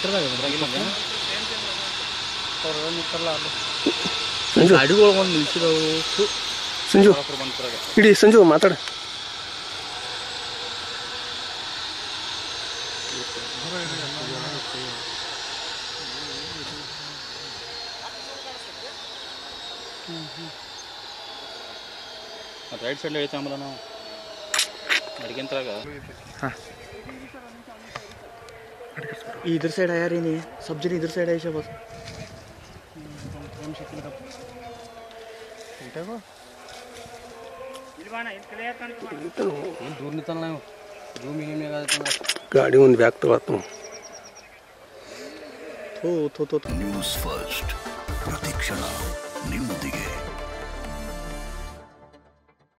ಸಂಜು ಸಂಜು ಇಡೀ ಸಂಜು ಮಾತಾಡ right side ಹೇಳ್ತಾ ಆಮೇಲೆ ನಾವು ಅಡಿಗೆಂತರಾಗ इधर साइड आया रही नहीं सब्जी इधर साइड आई बस दूर निकलना है जूम इन में गाड़ी उन बैग तो आता हूँ थो न्यूज़ फर्स्ट प्रतीक्षणा निम्मदिगे।